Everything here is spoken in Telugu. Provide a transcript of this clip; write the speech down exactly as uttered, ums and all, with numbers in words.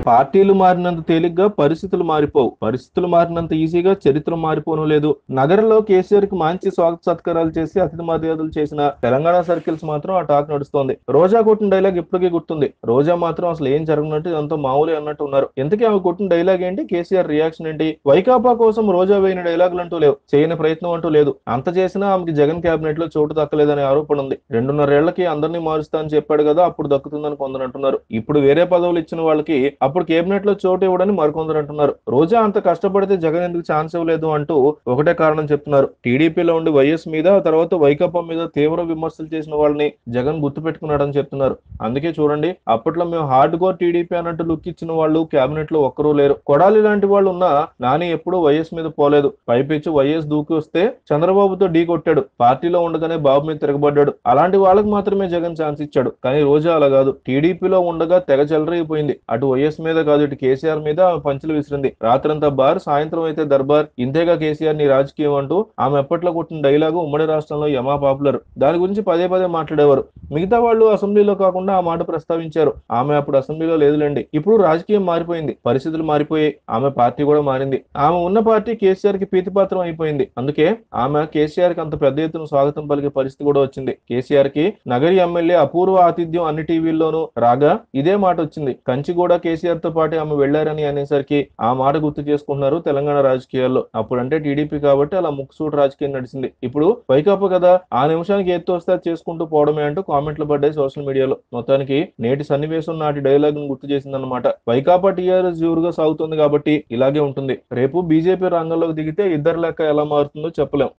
పార్టీలు మారినంత తేలిగ్గా పరిస్థితులు మారిపోవు. పరిస్థితులు మారినంత ఈజీగా చరిత్ర మారిపోను లేదు. నగరంలో కేసీఆర్ కి మంచి స్వాగత సత్కారాలు చేసి అతిథి మర్యాదలు చేసిన తెలంగాణ సర్కిల్స్ మాత్రం ఆ టాక్ నడుస్తోంది. రోజా కొట్టిన డైలాగ్ ఇప్పటికీ గుర్తుంది. రోజా మాత్రం అసలు ఏం జరగనట్టు ఇదంతా మామూలే అన్నట్టు ఉన్నారు. ఇంతకీ ఆమె కొట్టిన డైలాగ్ ఏంటి, కేసీఆర్ రియాక్షన్ ఏంటి? వైకాపా కోసం రోజా వేయిన డైలాగులు అంటూ లేవు, చేయని ప్రయత్నం అంటూ లేదు. అంత చేసినా ఆమెకి జగన్ కేబినెట్ లో చోటు దక్కలేదనే ఆరోపణ ఉంది. రెండున్నరేళ్లకి అందరినీ మారుస్తా అని చెప్పాడు కదా, అప్పుడు దక్కుతుందని కొందరు అంటున్నారు. ఇప్పుడు వేరే పదవులు ఇచ్చిన వాళ్ళకి అప్పుడు కేబినెట్ లో చోటు ఇవ్వడని మరికొందరు అంటున్నారు. రోజా అంత కష్టపడితే జగన్ ఎందుకు ఛాన్స్ ఇవ్వలేదు అంటూ ఒకటే కారణం చెప్తున్నారు. టీడీపీలో ఉండి వైఎస్ మీద, తర్వాత వైకాపా మీద తీవ్ర విమర్శలు చేసిన వాళ్ళని జగన్ గుర్తు పెట్టుకున్నాడని చెప్తున్నారు. అందుకే చూడండి, అప్పట్లో మేము హార్డ్ కోర్ టీడీపీ అన్నట్టు లుక్ ఇచ్చిన వాళ్ళు కేబినెట్ లో ఒక్కరూ లేరు. కొడాలి లాంటి వాళ్ళు ఉన్నా నాని ఎప్పుడూ వైఎస్ మీద పోలేదు. పైపిచ్చి వైఎస్ దూకి వస్తే చంద్రబాబుతో ఢీ కొట్టాడు. పార్టీలో ఉండగానే బాబు మీద తిరగబడ్డాడు. అలాంటి వాళ్ళకి మాత్రమే జగన్ ఛాన్స్ ఇచ్చాడు. కానీ రోజా అలా కాదు. టీడీపీలో ఉండగా తెగ చెలరైపోయింది. అటు వైఎస్ మీద కాదు, ఇటు కేసీఆర్ మీద ఆమె పంచులు విసిరింది. రాత్రంతా బార్, సాయంత్రం అయితే దర్బార్. ఇంతేగా కేసీఆర్ ని రాజకీయం అంటూ ఆమె ఎప్పట్లో కొట్టిన డైలాగు ఉమ్మడి రాష్ట్రంలో యమా పాపులర్. దాని గురించి పదే పదే మాట్లాడేవారు. మిగతా వాళ్ళు అసెంబ్లీలో కాకుండా ఆ మాట ప్రస్తావించారు. ఆమె అప్పుడు అసెంబ్లీలో లేదులేండి. ఇప్పుడు రాజకీయం మారిపోయింది, పరిస్థితులు మారిపోయాయి, ఆమె పార్టీ కూడా మారింది. ఆమె ఉన్న పార్టీ కేసీఆర్ కి ప్రీతిపాత్రం అయిపోయింది. అందుకే ఆమె కేసీఆర్ కి అంత పెద్ద ఎత్తున స్వాగతం పలికే పరిస్థితి కూడా వచ్చింది. కేసీఆర్ కి నగరి ఎమ్మెల్యే అపూర్వ ఆతిథ్యం అన్ని టీవీల్లోనూ రాగా ఇదే మాట వచ్చింది. కంచి కూడా కేసీఆర్ తో పాటు ఆమె వెళ్లారని అనేసరికి ఆ మాట గుర్తు చేసుకుంటున్నారు తెలంగాణ రాజకీయాల్లో. అప్పుడంటే టీడీపీ కాబట్టి అలా ముక్కుసూటు రాజకీయం నడిచింది. ఇప్పుడు వైకాపా కదా, ఆ నిమిషానికి ఏది వస్తే అది చేసుకుంటూ పోవడమే అంటూ కామెంట్లు పడ్డాయి సోషల్ మీడియాలో. మొత్తానికి నేటి సన్నివేశం నాటి డైలాగ్ ను గుర్తు చేసిందన్నమాట. వైకాపా టీఆర్ఎస్ జోరుగా సాగుతుంది కాబట్టి ఇలాగే ఉంటుంది. రేపు బీజేపీ రంగంలోకి దిగితే ఇద్దరు లెక్క ఎలా మారుతుందో చెప్పలేం.